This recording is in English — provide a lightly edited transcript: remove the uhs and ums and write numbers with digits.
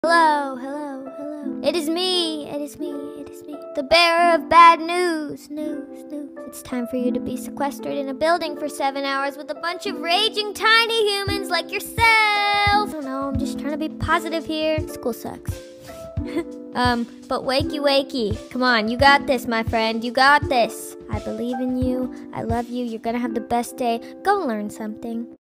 Hello, hello, hello. It is me, it is me, it is me. The bearer of bad news. News. It's time for you to be sequestered in a building for 7 hours with a bunch of raging tiny humans like yourself. I don't know, I'm just trying to be positive here. School sucks. But wakey. Come on, you got this, my friend. You got this. I believe in you. I love you. You're gonna have the best day. Go learn something.